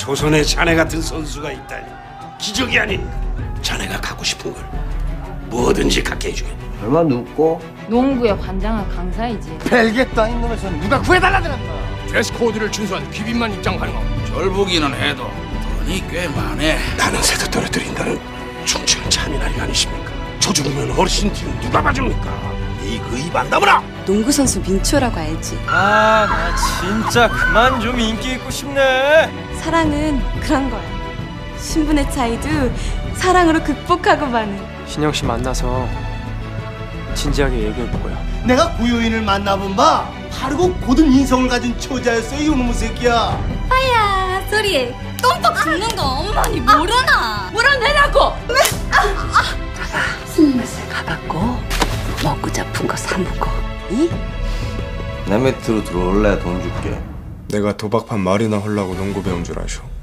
조선에 자네 같은 선수가 있다니 기적이 아닌가. 자네가 갖고 싶은 걸 뭐든지 갖게 해주겠다. 얼마 눕고? 농구의 관장은 강사이지. 벨게 따인 놈에서 누가 구해달라 들었나? 드레스 코드를 준수한 귀빈만 입장 가능하고. 절보기는 해도 돈이 꽤 많네. 나는 새도 떨어뜨린다는 충치는 참이날이 아니십니까? 저 죽으면 어르신 뒤는 누가 봐줍니까? 이 그 입 안 다물어! 농구 선수 민초라고 알지? 아, 나 진짜 그만 좀 인기 있고 싶네. 사랑은 그런 거야. 신분의 차이도 사랑으로 극복하고 마는. 신영 씨 만나서 진지하게 얘기해보고요. 내가 고요인을 만나본 바 바르고 고든 인성을 가진 처자였어, 이놈의 새끼야. 야 소리에 똥뻑 죽는 거 엄마니 모르나? 물어내라고! 스물살 가갖고 먹고 잡은 거 사먹어. 이? 내 밑으로 들어올래 돈 줄게. 내가 도박판 말이나 하려고 농구 배운 줄 아셔.